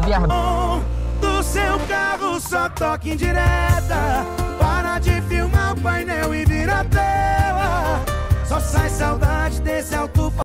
ouvir as... Do seu carro só toque em direta. Para de filmar o painel e vira tela. Só sai saudade desse alto